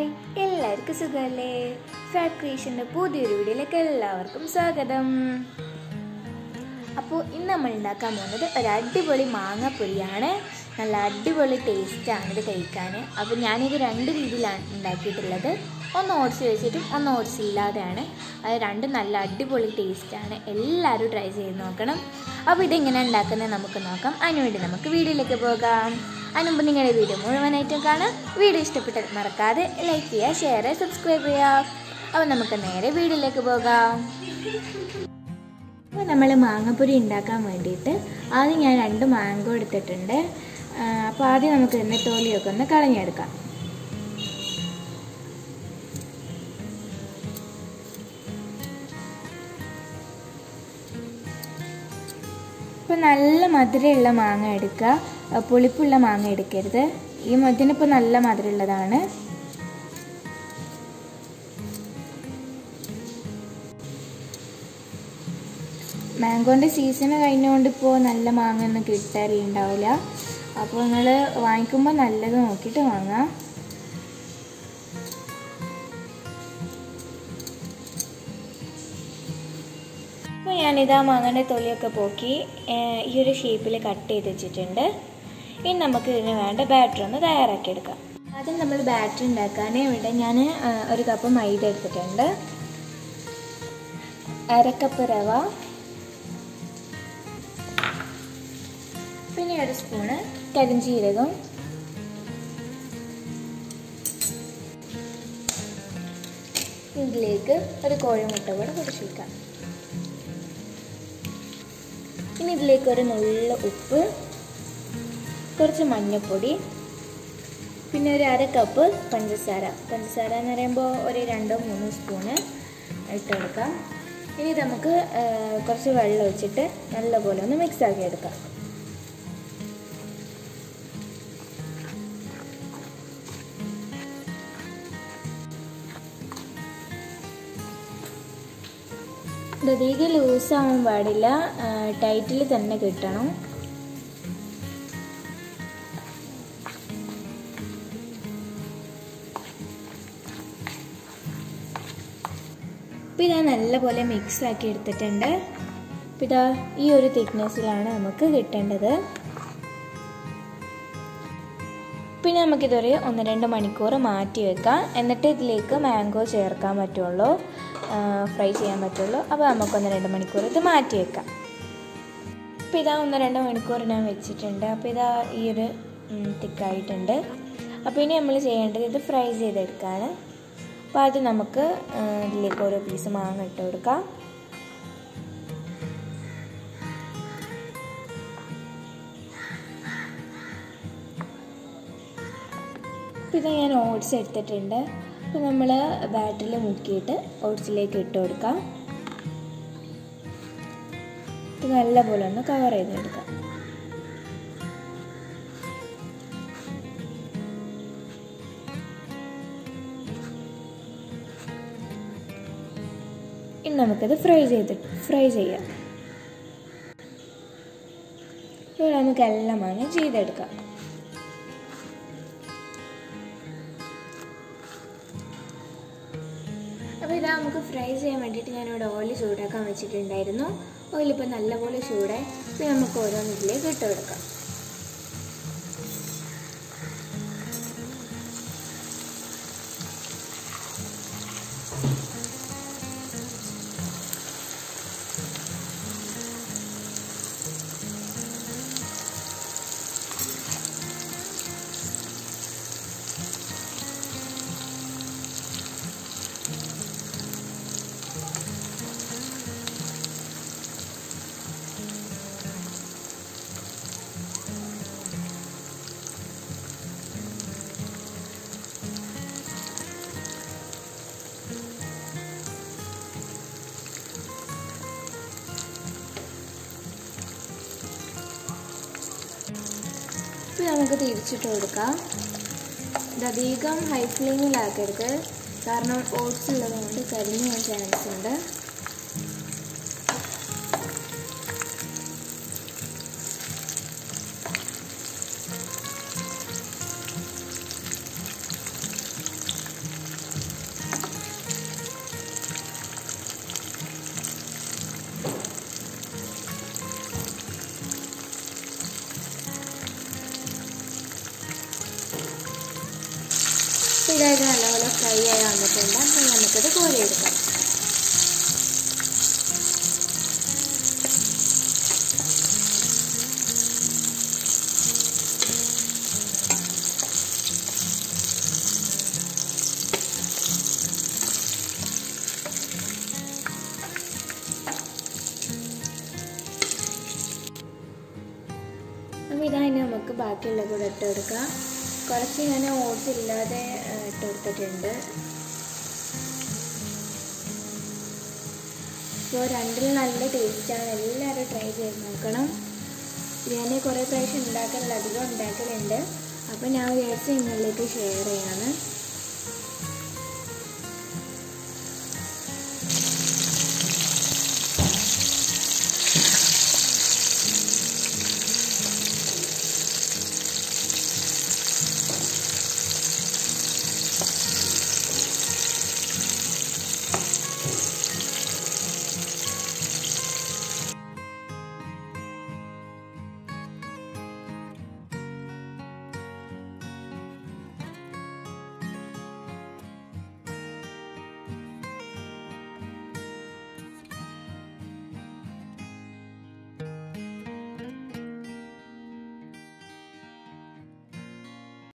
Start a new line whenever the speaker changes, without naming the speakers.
Hi, എല്ലാവർക്കും സുഖമല്ലേ? Fat ക്രിയേഷൻ്റെ പുതിയൊരു വീഡിയോയിലേക്ക് എല്ലാവർക്കും സ്വാഗതം. അപ്പോൾ ഇന്ന് നമ്മൾ ഉണ്ടാക്കാൻ പോകുന്നത് ഒരു അടിപൊളി മാങ്ങാപ്പൊരിയാണ്. നല്ല അടിപൊളി ടേസ്റ്റാണ് ഇത് കഴിക്കാൻ. അപ്പോൾ ഞാനിത് രണ്ട് രീതിയിലാണ് ഉണ്ടാക്കിയിട്ടുള്ളത്. ഒന്ന് ഓട്സ് വെച്ചിട്ടും ഒന്ന് ഓട്സ് ഇല്ലാതെയാണ്. അത് രണ്ടും നല്ല അടിപൊളി ടേസ്റ്റാണ്. എല്ലാവരും ട്രൈ ചെയ്ത് നോക്കണം. അപ്പോൾ ഇതെങ്ങനെ ഉണ്ടാക്കുന്നത് നമുക്ക് നോക്കാം. അതിനുവേണ്ടി നമുക്ക് വീഡിയോയിലേക്ക് പോകാം. അതിനുമുമ്പ് നിങ്ങളുടെ വീഡിയോ മുഴുവനായിട്ടും കാണാം. വീഡിയോ ഇഷ്ടപ്പെട്ടാൽ മറക്കാതെ ലൈക്ക് ചെയ്യുക, ഷെയർ ചെയ്യുക, സബ്സ്ക്രൈബ് ചെയ്യുക. അപ്പോൾ നമുക്ക് നേരെ വീഡിയോയിലേക്ക് പോകാം. അപ്പോൾ നമ്മൾ മാങ്ങപ്പൊരി ഉണ്ടാക്കാൻ വേണ്ടിയിട്ട് ആദ്യം ഞാൻ 2 മാംഗോ എടുത്തിട്ടുണ്ട്. അപ്പോൾ ആദ്യം നമുക്ക് ഇതിൻ്റെ തോലിയൊക്കെ ഒന്ന് കളഞ്ഞെടുക്കാം. ഇപ്പോൾ നല്ല മധുരമുള്ള മാങ്ങ എടുക്കുക, പുളിപ്പുള്ള മാങ്ങ എടുക്കരുത്. ഈ ഇതിനിപ്പോൾ നല്ല മധുരമുള്ളതാണ്. മാംഗോൻ്റെ സീസണ് കഴിഞ്ഞുകൊണ്ട് ഇപ്പോൾ നല്ല മാങ്ങ ഒന്നും കിട്ടാറുണ്ടാവില്ല. അപ്പോൾ നിങ്ങൾ വാങ്ങിക്കുമ്പോൾ നല്ലത് നോക്കിയിട്ട് വാങ്ങാം. അപ്പോൾ ഞാനിതാ മാങ്ങയുടെ തൊലിയൊക്കെ പോക്കി ഈ ഒരു ഷേപ്പിൽ കട്ട് ചെയ്ത് വെച്ചിട്ടുണ്ട്. ഇനി നമുക്ക് ഇതിന് വേണ്ട ബാറ്റർ ഒന്ന് തയ്യാറാക്കിയെടുക്കാം. ആദ്യം നമ്മൾ ബാറ്റർ ഉണ്ടാക്കാൻ ഇവിടെ ഞാൻ 1 കപ്പ് മൈദ എടുത്തിട്ടുണ്ട്, 1/2 കപ്പ് റവ, പിന്നെ 1 സ്പൂണ് കരിഞ്ജീരകം, ഇതിലേക്ക് 1 കോഴിമുട്ട കൂടെ പൊടിച്ച് വയ്ക്കാം. ഇനി ഇതിലേക്ക് 1 നുള്ള ഉപ്പ്, കുറച്ച് മഞ്ഞൾപ്പൊടി, പിന്നെ 1/2 കപ്പ് പഞ്ചസാര. പഞ്ചസാര എന്ന് പറയുമ്പോൾ 2-3 സ്പൂണ് ഇട്ടെടുക്കാം. ഇനി നമുക്ക് കുറച്ച് വെള്ളം ഒഴിച്ചിട്ട് നല്ലപോലെ ഒന്ന് മിക്സ് ആക്കി എടുക്കാം. അധികം ലൂസാവാൻ പാടില്ല, ടൈറ്റിൽ തന്നെ കിട്ടണം. അപ്പോൾ ഇതാ നല്ലപോലെ മിക്സ് ആക്കി എടുത്തിട്ടുണ്ട്. അപ്പോൾ ഇതാ ഈ ഒരു തിക്നെസ്സിലാണ് നമുക്ക് കിട്ടേണ്ടത്. പിന്നെ നമുക്കിതൊരു 1-2 മണിക്കൂർ മാറ്റി വെക്കാം. എന്നിട്ട് ഇതിലേക്ക് മാംഗോ ചേർക്കാൻ പറ്റുള്ളൂ, ഫ്രൈ ചെയ്യാൻ പറ്റുള്ളൂ. അപ്പോൾ നമുക്ക് 1-2 മണിക്കൂർ ഇത് മാറ്റി വെക്കാം. അപ്പോൾ ഇതാ 1-2 മണിക്കൂർ ഞാൻ വെച്ചിട്ടുണ്ട്. അപ്പോൾ ഇതാ ഈ ഒരു തിക്കായിട്ടുണ്ട്. അപ്പോൾ ഇനി നമ്മൾ ചെയ്യേണ്ടത് ഇത് ഫ്രൈ ചെയ്തെടുക്കാണ്. അപ്പോൾ അത് നമുക്ക് ഇതിലേക്ക് ഓരോ പീസ് മാങ്ങ ഇട്ട് കൊടുക്കാം. അപ്പോൾ ഇത് ഞാൻ ഓട്സ് എടുത്തിട്ടുണ്ട്. അപ്പോൾ നമ്മൾ ബാറ്ററിൽ മുക്കിയിട്ട് ഓട്സിലേക്ക് ഇട്ട് കൊടുക്കാം. ഇത് നല്ലപോലെ ഒന്ന് കവർ ചെയ്തെടുക്കാം. ഇനി നമുക്കത് ഫ്രൈ ചെയ്യാം. ഇപ്പോൾ നമുക്ക് എല്ലാം മാങ്ങ ചെയ്തെടുക്കാം. അപ്പോൾ ഇതാ നമുക്ക് ഫ്രൈ ചെയ്യാൻ വേണ്ടിയിട്ട് ഞാനിവിടെ ഓയിൽ ചൂടാക്കാൻ വെച്ചിട്ടുണ്ടായിരുന്നു. ഓയിലിപ്പോൾ നല്ലപോലെ ചൂടായി. അപ്പോൾ നമുക്ക് ഓരോന്ന് ഇതിലേക്ക് ഇട്ട് കൊടുക്കാം. ഇപ്പോൾ നമുക്ക് തിരിച്ചിട്ട് കൊടുക്കാം. ഇതധികം ഹൈ ഫ്ലെയിമിലാക്കരുത്, കാരണം ഓട്സ് ഉള്ളതുകൊണ്ട് കരിഞ്ഞു പോകാൻ ചാൻസ് ഉണ്ട്. ഇതായിട്ട് നല്ലപോലെ ഫ്രൈ ആയി വന്നിട്ടുണ്ട്. അപ്പോൾ നമുക്കത് കോരിയെടുക്കാം. അപ്പോൾ ഇതായി നമുക്ക് ബാക്കിയുള്ള കൂടെ ഇട്ട് കൊടുക്കാം. കുറച്ച് ഞാൻ ഓട്സ് ഇല്ലാതെ ഇട്ട് കൊടുത്തിട്ടുണ്ട്. അപ്പോൾ രണ്ടിലും നല്ല ടേസ്റ്റാണ്. എല്ലാവരും ട്രൈ ചെയ്ത് നോക്കണം. ഞാൻ കുറേ പ്രാവശ്യം ഉണ്ടാക്കലുണ്ട്, അധികം ഉണ്ടാക്കലുണ്ട്. അപ്പോൾ ഞാൻ വിചാരിച്ച് നിങ്ങളിലേക്ക് ഷെയർ ചെയ്യാണ്.